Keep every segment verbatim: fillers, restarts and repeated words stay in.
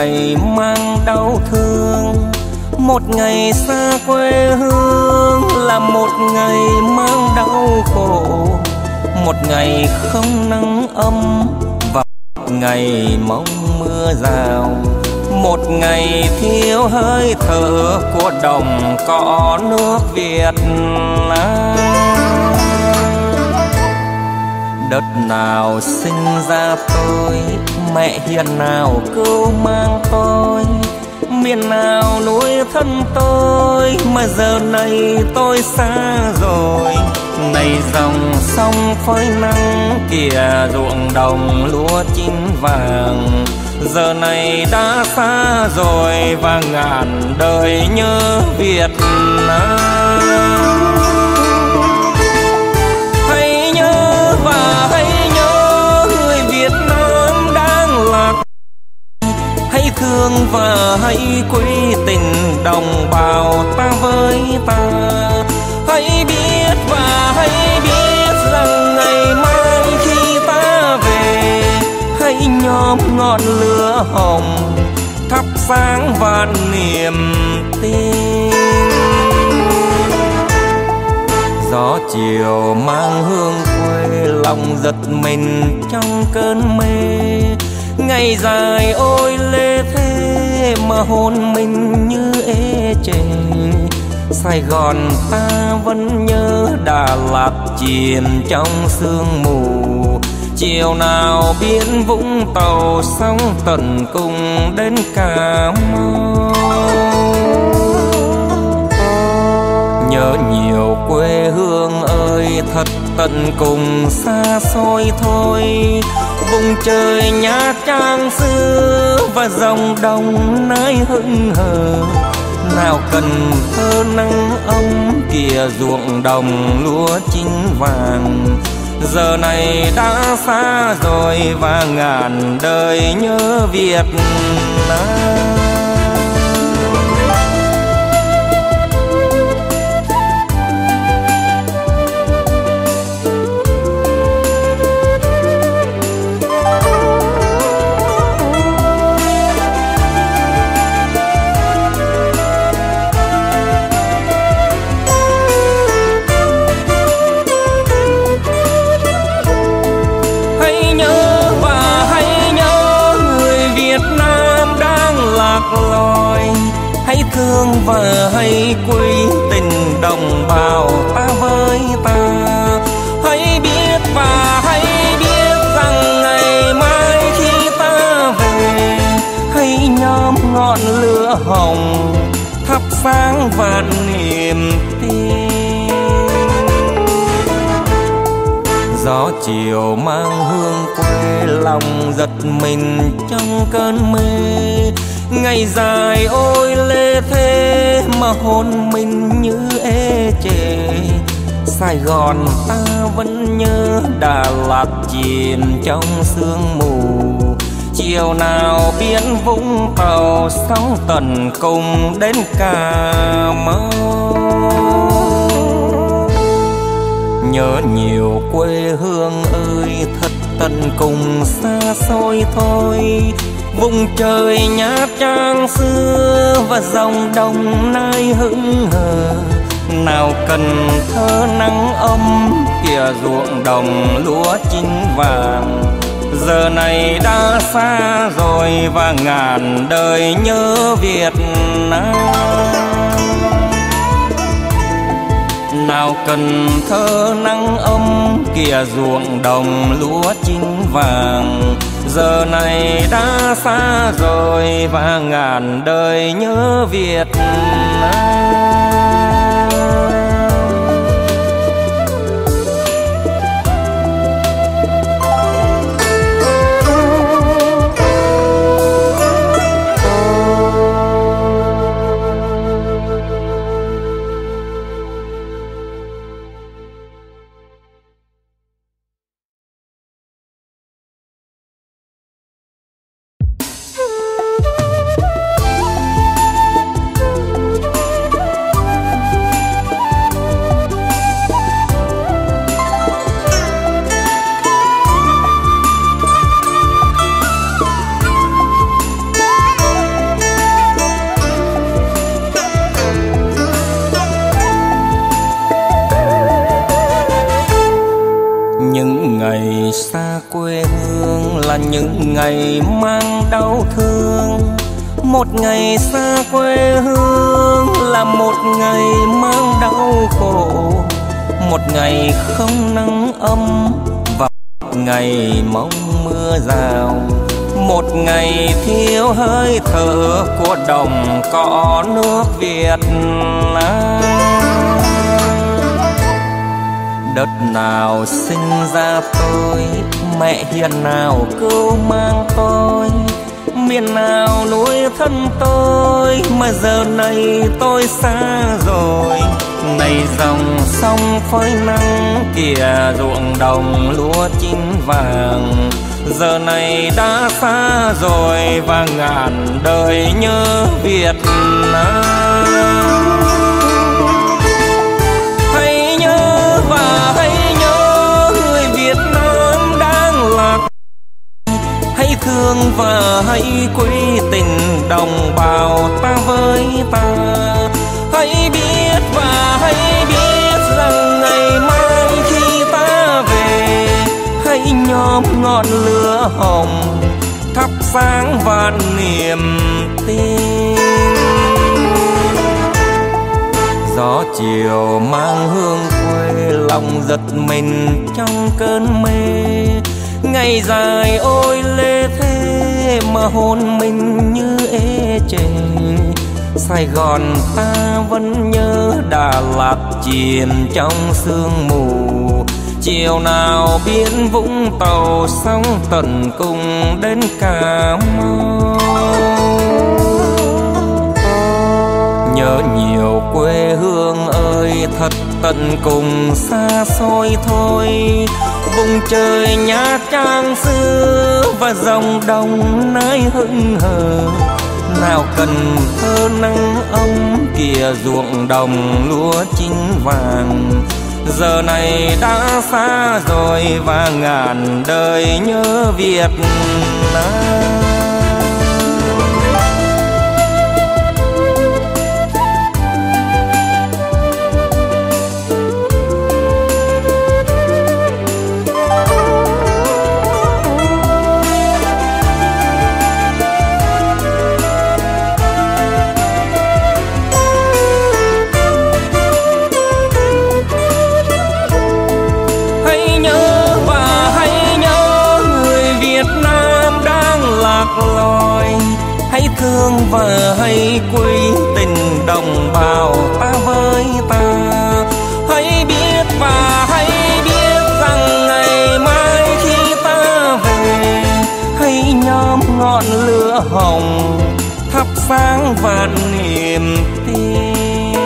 ngày mang đau thương, một ngày xa quê hương là một ngày mang đau khổ, một ngày không nắng ấm và một ngày mong mưa rào, một ngày thiếu hơi thở của đồng cỏ nước Việt Nam. Đất nào sinh ra tôi, mẹ hiền nào cưu mang tôi, miền nào nuôi thân tôi mà giờ này tôi xa rồi. Này dòng sông phơi nắng kìa, ruộng đồng lúa chín vàng, giờ này đã xa rồi và ngàn đời nhớ Việt Nam. Hãy nhớ và hãy nhớ người Việt Nam đang lạc, hãy thương và hãy quý tình đồng bào ta với ta. Hãy biết và hãy biết rằng ngày mai khi ta về, hãy nhóm ngọn lửa hồng thắp sáng vạn niềm tin. Gió chiều mang hương quê, lòng giật mình trong cơn mê. Ngày dài ôi lê thế mà hồn mình như ê chề. Sài Gòn ta vẫn nhớ, Đà Lạt chìm trong sương mù. Chiều nào biển Vũng Tàu, sóng tận cùng đến Cà Mau. Nhớ nhiều quê hương ơi, thật tận cùng xa xôi thôi. Vùng trời Nha Trang xưa và dòng đồng nái hững hờ. Nào Cần Thơ nắng ấm kìa, ruộng đồng lúa chín vàng, giờ này đã xa rồi và ngàn đời nhớ Việt Nam. Lối, hãy thương và hãy quý tình đồng bào ta với ta. Hãy biết và hãy biết rằng ngày mai khi ta về, hãy nhóm ngọn lửa hồng thắp sáng vạn niềm tin. Gió chiều mang hương quê, lòng giật mình trong cơn mê. Ngày dài ôi lê thế mà hồn mình như ê chề. Sài Gòn ta vẫn nhớ, Đà Lạt chìm trong sương mù. Chiều nào biển Vũng Tàu, sóng tận cùng đến Cà Mau. Nhớ nhiều quê hương ơi, thật tận cùng xa xôi thôi. Vùng trời Nha Trang xưa và dòng đồng nai hững hờ. Nào Cần Thơ nắng ấm kìa, ruộng đồng lúa chín vàng, giờ này đã xa rồi và ngàn đời nhớ Việt Nam. Nào Cần Thơ nắng ấm kìa, ruộng đồng lúa chín vàng, giờ này đã xa rồi và ngàn đời nhớ Việt Nam. ngày mang đau thương. Một ngày xa quê hương là một ngày mang đau khổ. Một ngày không nắng ấm và một ngày mong mưa rào. Một ngày thiếu hơi thở của đồng cỏ nước Việt Nam. Đất nào sinh ra tôi, mẹ hiền nào cứu mang tôi. Miền nào nuôi thân tôi, mà giờ này tôi xa rồi. Này dòng sông phơi nắng, kìa ruộng đồng lúa chín vàng. Giờ này đã xa rồi và ngàn đời nhớ Việt Nam. Hãy nhớ và hãy nhớ người Việt Nam đang lạc. Hãy thương và hãy quý tình đồng bào ta với ta. Hãy biết và hãy biết rằng ngày mai khi ta về, hãy nhóm ngọn lửa hồng thắp sáng vạn niềm tin. Gió chiều mang hương quê, lòng giật mình trong cơn mê. Ngày dài ôi lê thế mà hồn mình như ê chề. Sài Gòn ta vẫn nhớ Đà Lạt chìm trong sương mù. Chiều nào biển Vũng Tàu sóng tận cùng đến Cà Mau. Nhớ nhiều quê hương ơi thật tận cùng xa xôi thôi. Vùng trời Nha Trang xưa và dòng đồng nái hững hờ. Nào Cần Thơ nắng ấm, kìa ruộng đồng lúa chín vàng. Giờ này đã xa rồi và ngàn đời nhớ Việt Nam. Lối. Hãy thương và hãy quý tình đồng bào ta với ta. Hãy biết và hãy biết rằng ngày mai khi ta về, hãy nhóm ngọn lửa hồng thắp sáng vạn niềm tin.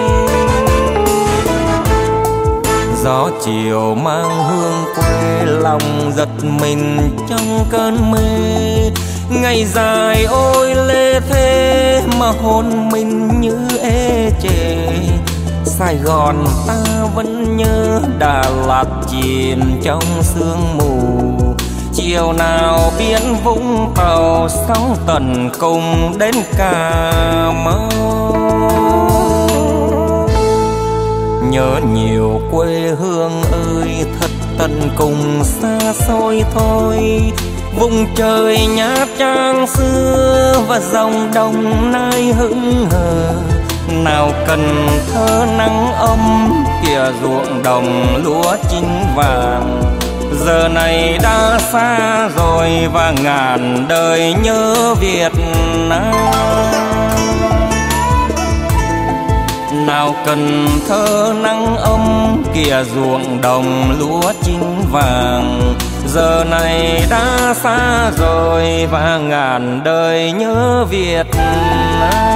Gió chiều mang hương quê, lòng giật mình trong cơn mê. Ngày dài ôi lê thế mà hồn mình như ê chề. Sài Gòn ta vẫn nhớ Đà Lạt chìm trong sương mù. Chiều nào biển Vũng Tàu sóng tận cùng đến Cà Mau. Nhớ nhiều quê hương ơi thật tận cùng xa xôi thôi. Vùng trời Nha Trang xưa và dòng đồng nai hững hờ. Nào Cần Thơ nắng ấm, kìa ruộng đồng lúa chín vàng. Giờ này đã xa rồi và ngàn đời nhớ Việt Nam. Nào Cần Thơ nắng ấm, kìa ruộng đồng lúa chín vàng. Giờ này đã xa rồi và ngàn đời nhớ Việt Nam.